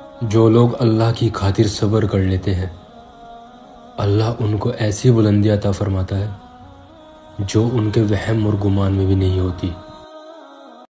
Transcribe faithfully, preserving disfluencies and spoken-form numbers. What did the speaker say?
जो लोग अल्लाह की खातिर सब्र कर लेते हैं, अल्लाह उनको ऐसी बुलंदी अता फरमाता है जो उनके वहम और गुमान में भी नहीं होती।